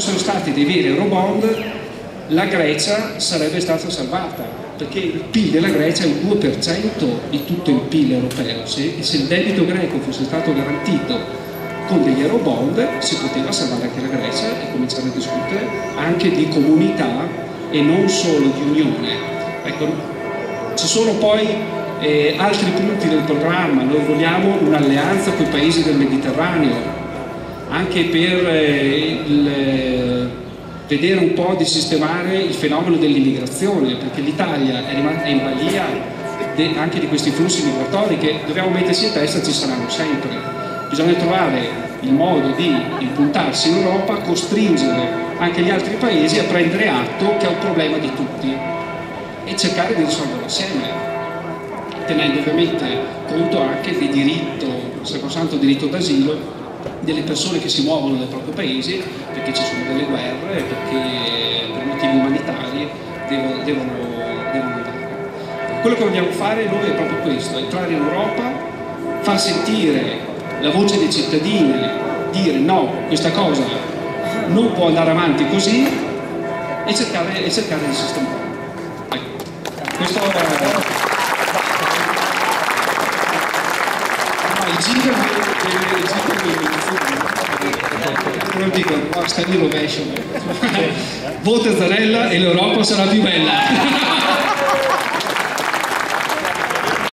fossero stati dei veri Eurobond, la Grecia sarebbe stata salvata, perché il PIL della Grecia è il 2% di tutto il PIL europeo. Se il debito greco fosse stato garantito con degli Eurobond, si poteva salvare anche la Grecia e cominciare a discutere anche di comunità e non solo di unione. Ecco, ci sono poi altri punti del programma. Noi vogliamo un'alleanza con i paesi del Mediterraneo, anche per vedere un po' di sistemare il fenomeno dell'immigrazione, perché l'Italia è in balia anche di questi flussi migratori che dobbiamo mettersi in testa, ci saranno sempre. Bisogna trovare il modo di impuntarsi in Europa, costringere anche gli altri paesi a prendere atto che è un problema di tutti e cercare di risolverlo assieme, tenendo ovviamente conto anche del diritto, sacrosanto diritto d'asilo delle persone che si muovono dai propri paesi, perché ci sono delle guerre, perché per motivi umanitari devono andare. Quello che vogliamo fare noi è proprio questo: entrare in Europa, far sentire la voce dei cittadini, dire no, questa cosa non può andare avanti così, e cercare di sistemare. Ecco. Questo non dico, sta di rovescio. Vota Zanella e l'Europa sarà più bella.